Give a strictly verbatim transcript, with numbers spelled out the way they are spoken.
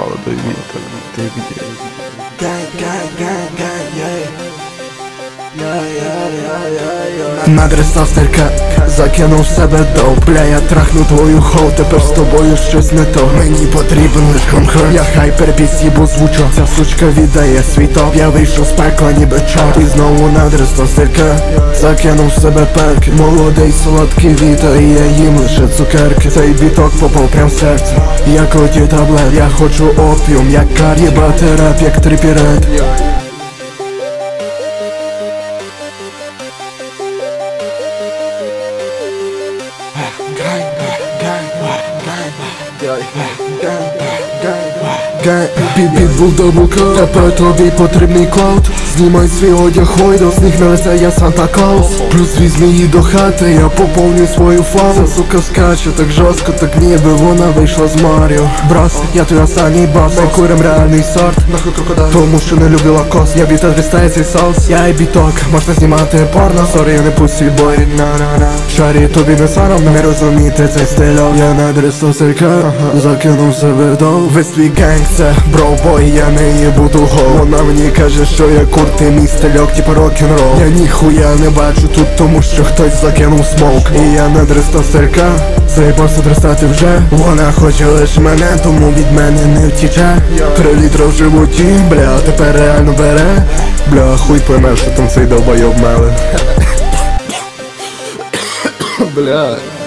молодой Витер, ты где? Надрестав стелька, закинув себе до. Бля, я трахну твою хоу, тепер з тобою щось не то. Мені потрібен лиш конкурс. Я хайпер їбу звучу. Ця сучка віддає свій топ. Я вийшов з пекла, ніби чорт. І знову надрестав стелька, закинув себе перки. Молодий солодкий Віта, і я їм лише цукерки. Цей біток попав прям в серце, як оті таблет. Я хочу опіум, як кар, їбати реп, як трипірет. Підбул даблкоут, тепер тобі потрібний клауд. Знімай свій одяг, хойдо, з них навезе я Санта Клаус. Плюс візьми її до хати, я поповню свою фау. Ця сука скаче так жорстко, так ніби вона вийшла з Маріо. Брас, я твій останній бас, ми курим реальний сорт. Нахуй крокодайл, тому що не люблю лакос. Я біта дристає цей соус, я і біток, можна знімати порно. Сорі, я не пусті бой, на-на-на. Шарі, тобі не сором, не розуміти цей стильок. Я надрестав селька, закинув себе вдов. Весь твій генг це броубой, я не їбу того. Вона мені каже, що я курти мій стильок, типа рок-н-рол. Я ніхуя не бачу тут, тому що хтось закинув смоук. І я надрестав селька, заїбався дрестати вже. Вона хоче лиш мене, тому від мене не втіче. Три літра в животі, бля, тепер реально бере. Бля, хуй пойме, що там цей долбойоб меле. Бля.